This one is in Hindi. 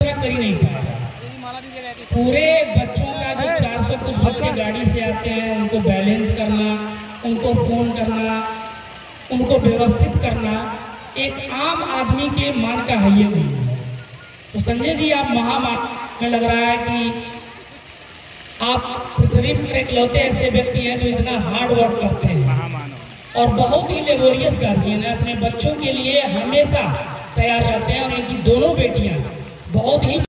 कर ही नहीं पाएगा। पूरे बच्चों का जो 400 कुछ बच्चे गाड़ी से आते हैं, उनको बैलेंस करना, उनको फोन करना, उनको व्यवस्थित करना एक आम आदमी के मान का है ये नहीं है। तो संजय जी, आप महामानव लग रहा है कि आप पृथ्वी पर इकलौते ऐसे व्यक्ति हैं जो इतना हार्ड वर्क करते हैं और बहुत ही लेबोरियस गार्जियन है, अपने बच्चों के लिए हमेशा तैयार रहते हैं। और इनकी दोनों बेटियां बहुत ही